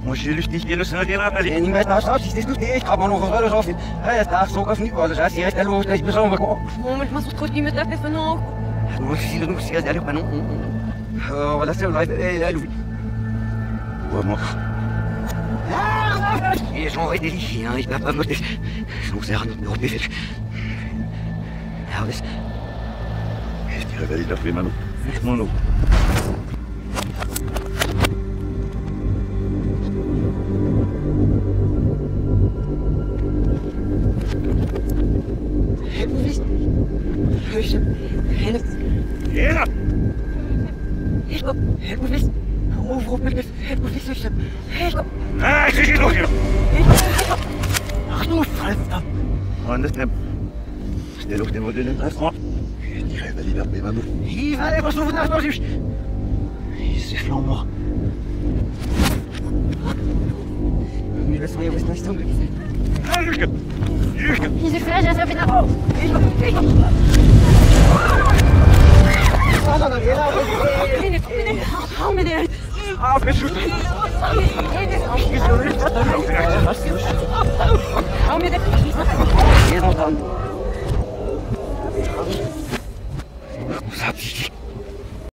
Moi, j'ai lustig in de snel aan. En die met nou straks is dit ik ga maar nog wel eens af. Hij staat zo of niet wel eens als hij echt los is persoonlijk. Moment, maar het niet met even nog. Hoe zie je nog steeds eigenlijk maar non. Wat is er live? Wat nog? Je is nog weet niet, ja, ik ben pas moeten. Soms zeggen nog beter. Ja, dus. Heeft die rebellie dat weer maar nog? Maar nog. Ja! Ik moet wist. Overop met het moet wist. Ah, ik zie je nog hier. Ach, du Verdammt. Anders neem. Stel op de model in het restaurant. Die rebellie dat weer maar nog. Hier, hij was over nacht nog eens. C'est flambant. Nu laisse moi où est-ce que Jurgen! Jurgen! Diese Flasche ist wieder auf. Hou me eruit. Ah, best goed. Hou me eruit. Hier nog dan.